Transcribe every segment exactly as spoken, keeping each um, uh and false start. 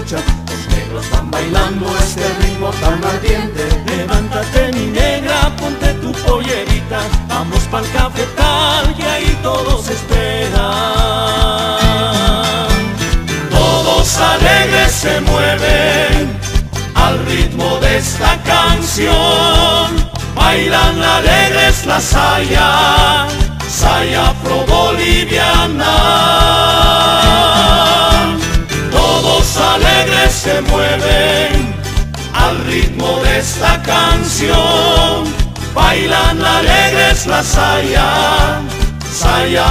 escucha, los negros van bailando este ritmo tan ardiente. Levántate mi negra, ponte tu pollerita, vamos pa'l cafetal que ahí todos esperan. Todos alegres se mueven al ritmo de esta canción, bailan alegres la saya, saya afro-boliviana. Todos alegres se mueven al ritmo de esta canción, bailan alegres la saya, saya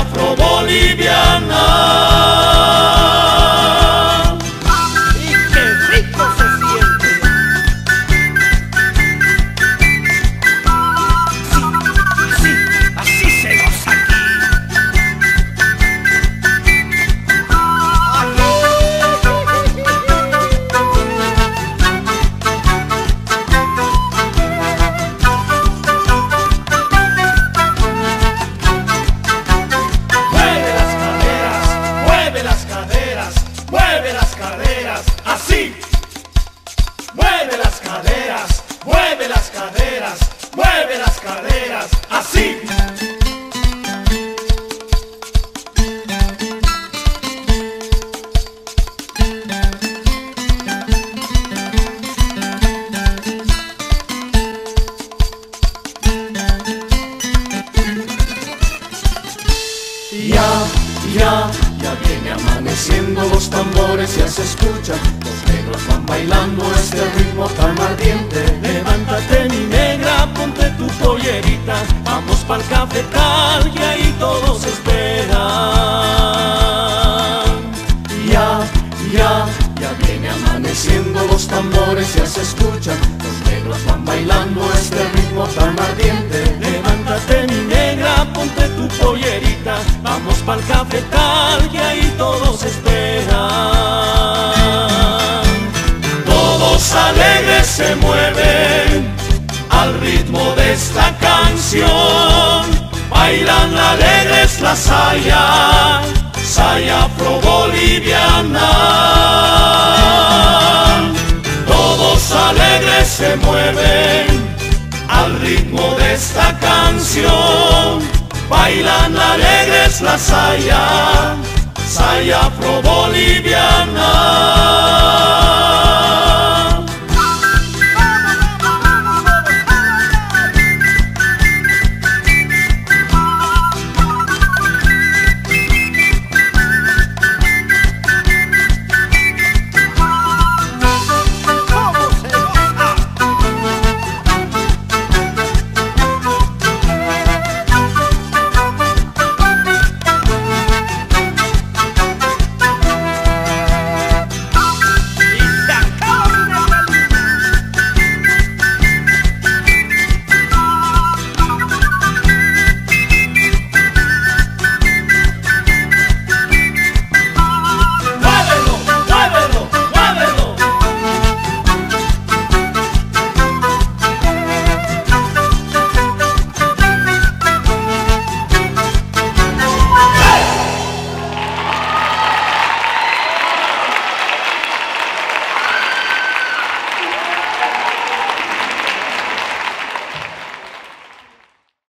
afro-boliviana. Mueve las caderas, así. Mueve las caderas, mueve las caderas, mueve las caderas, así. Ya, ya, ya viene amaneciendo, los tambores ya se escuchan, los negros van bailando este ritmo tan ardiente. Levántate mi negra, ponte tu pollerita, vamos pa'l cafetal que ahí todos esperan. Ya, ya, ya viene amaneciendo, los tambores ya se escuchan, los negros van bailando este ritmo tan ardiente. Levántate mi negra, ponte tu pollerita, vamos pa'l cafetal que ahí todos esperan. Todos alegres se mueven al ritmo de esta canción, bailan alegres la saya, saya afro-boliviana. Todos alegres se mueven al ritmo de esta canción, bailan alegres la saya, saya afro-boliviana.